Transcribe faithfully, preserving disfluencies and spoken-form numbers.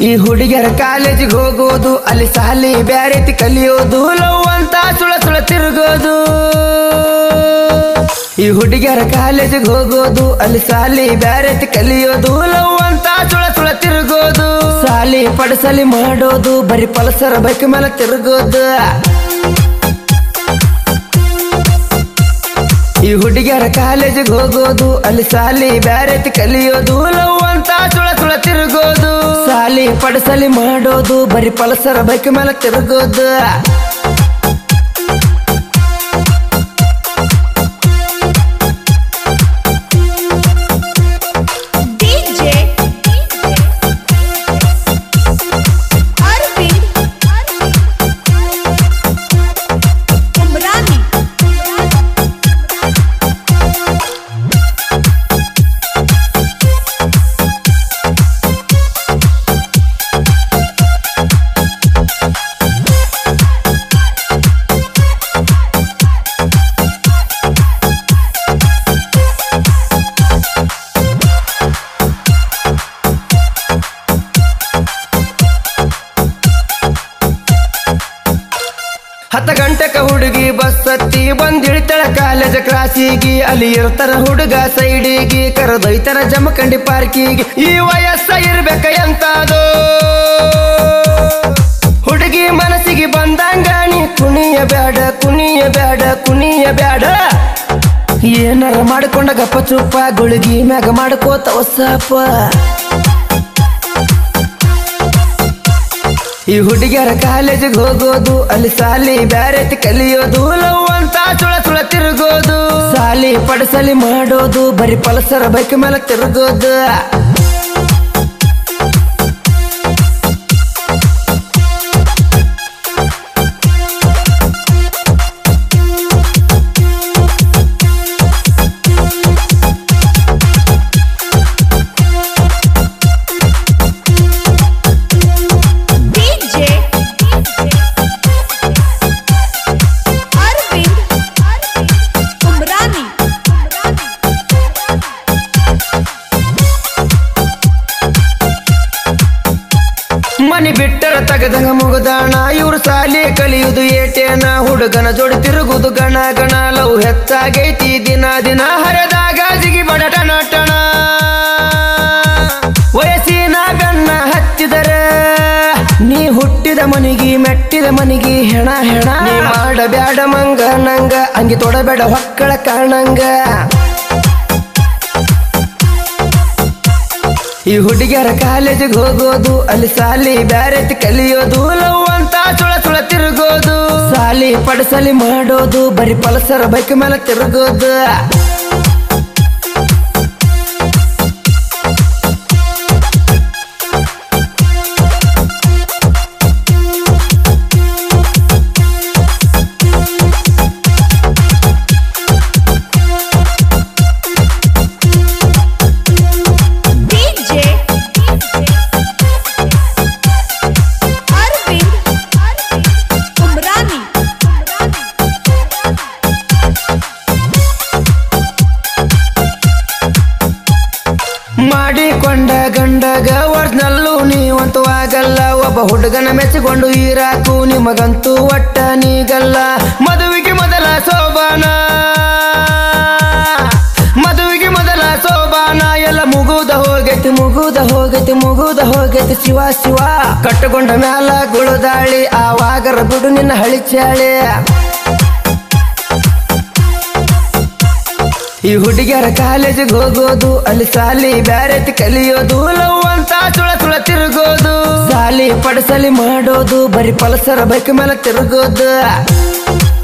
ಈ ಹುಡುಗಿಯರ ಕಾಲೇಜಿಗೆ ಹೋಗೋದು ಅಲ್ಲಿ ಸಾಲಿ ಬ್ಯಾರೆತಿ ಕಲಿಯೋದು ಲವ್ ಅಂತ ಸುಳ ಸುಳ ತಿರುಗೋದು ಈ ಹುಡುಗಿಯರ ಕಾಲೇಜಿಗೆ ಹೋಗೋದು ಅಲ್ಲಿ ಸಾಲಿ ಬ್ಯಾರೆತಿ ಕಲಿಯೋದು ಲವ್ ಅಂತ ಸುಳ ಸುಳ ತಿರುಗೋದು ಸಾಲಿ ಪಡಸಲಿ ಮಾಡೋದು ಬರಿ ಪಲ್ಸರ್ ಬೈಕ್ ಮೇಲೆ ತಿರುಗೋದು ಈ ಹುಡುಗಿಯರ ಕಾಲೇಜಿಗೆ ಹೋಗೋದು ಅಲ್ಲಿ ಸಾಲಿ ಬ್ಯಾರೆತಿ ಕಲಿಯೋದು ಲವ್ ಅಂತ ಸುಳ ಸುಳ ತಿರುಗೋದು ಸಾಲಿ ಪಡಸಲಿ ಮಾಡೋದು ಬರಿ ಪಲ್ಸರ್ ಬೈಕ್ ಮೇಲೆ ತಿರುಗೋದು ಹತ್ತು ಗಂಟೆಕ ಹುಡುಗಿ ಬಸ್ ಹತ್ತಿ ಬಂದಿಳಿತಳ ಕಾಲೇಜ್ ಕ್ರಾಸಿಗೆ ಅಲ್ಲಿ ಇರ್ತಾರ ಹುಡುಗ ಸೈಡಿಗೆ ಕರೆದೊಯ್ತಾರ ಜಮಖಂಡಿ ಪಾರ್ಕಿಗೆ ಈ ವಯಸ್ಸ ಇರ್ಬೇಕ ಎಂತಾದೋ ಹುಡುಗಿ ಮನಸ್ಸಿಗೆ ಬಂದಂಗ ನೀ ಕುಣಿಯ ಬ್ಯಾಡ ಕುಣಿಯ ಬ್ಯಾಡ ಕುಣಿಯ ಬ್ಯಾಡ ಏನಾರ ಮಾಡ್ಕೊಂಡ ಗಪ್ಪ ಚುಪ್ಪ ಗುಳಿಗಿ ಮ್ಯಾಗ ಮಾಡ್ಕೋತ ಹೊಸಪ್ಪ ಈ ಹುಡುಗಿಯರ ಕಾಲೇಜಿಗೆ ಹೋಗೋದು ಅಲ್ಲಿ ಸಾಲಿ ಬ್ಯಾರೆತಿ ಕಲಿಯೋದು ಲವ್ ಅಂತ ಸುಳ ಸುಳ ತಿರುಗೋದು ಸಾಲಿ ಪಡಸಲಿ ಮಾಡೋದು ಬರಿ ಪಲ್ಸರ್ ಬೈಕ್ ಮೇಲೆ ತಿರುಗೋದು ಮನಿ ಬಿಟ್ಟರ ತಗದಂಗ ಮುಗದಾಣ ಇವ್ರು ಸಾಲಿ ಕಲಿಯುವುದು ಏಟೇನ ಹುಡುಗನ ಜೋಡಿ ತಿರುಗುದು ಗಣ ಗಣ ಲವ್ ಹೆಚ್ಚಾಗೈತಿ ದಿನ ದಿನ ಹರದಾಗ ಜಿಗಿ ಬಡಟ ನಟಣ ವಯಸ್ಸಿನ ಬೆನ್ನ ಹಚ್ಚಿದರೆ ನೀ ಹುಟ್ಟಿದ ಮನಿಗಿ ಮೆಟ್ಟಿದ ಮನಿಗಿ ಹೆಣ ಹೆಣ ನೀ ಮಾಡಬ್ಯಾಡ ಮಂಗ ನಂಗ ಅಂಗಿ ತೊಡಬೇಡ ಹೊಕ್ಕಳ ಕಾಣಂಗ ಈ ಹುಡುಗಿಯರ ಕಾಲೇಜಿಗೆ ಹೋಗೋದು ಅಲ್ಲಿ ಸಾಲಿ ಬ್ಯಾರೆತಿ ಕಲಿಯೋದು ಲವ್ ಅಂತ ಸುಳ ಸುಳ ತಿರುಗೋದು ಸಾಲಿ ಪಡಸಲಿ ಮಾಡೋದು ಬರಿ ಪಲ್ಸರ್ ಬೈಕ್ ಮೇಲೆ ತಿರುಗೋದು ಮಾಡಿಕೊಂಡ ಗಂಡಗ ಒರ್ಜಿನಲ್ಲು ನೀವಂತೂ ಆಗಲ್ಲ ಒಬ್ಬ ಹುಡುಗನ ಮೆಚ್ಚಿಕೊಂಡು ಇರಾಕು ನಿಮಗಂತೂ ಒಟ್ಟ ನೀಗಲ್ಲ ಮದುವೆಗೆ ಮೊದಲ ಸೋಬಾನ ಮದುವೆಗೆ ಮೊದಲ ಸೋಬಾನ ಎಲ್ಲ ಮುಗುದ ಹೋಗೈತಿ ಮುಗುದ ಹೋಗೈತಿ ಮುಗುದ ಹೋಗೈತಿ ಶಿವ ಶಿವ ಕಟ್ಟಕೊಂಡ ಮ್ಯಾಲ ಗುಳುದಾಳಿ ಆವಾಗರ ಬಿಡು ನಿನ್ನ ಹಳಿಚಾಳಿ ಈ ಹುಡುಗಿಯರ ಕಾಲೇಜಿಗೆ ಹೋಗೋದು ಅಲ್ಲಿ ಸಾಲಿ ಬ್ಯಾರೆತಿ ಕಲಿಯೋದು ಲವ್ ಅಂತ ಸುಳ ಸುಳ ತಿರುಗೋದು ಸಾಲಿ ಪಡಸಲಿ ಮಾಡೋದು ಬರಿ ಪಲ್ಸರ್ ಬೈಕ್ ಮೇಲೆ ತಿರುಗೋದು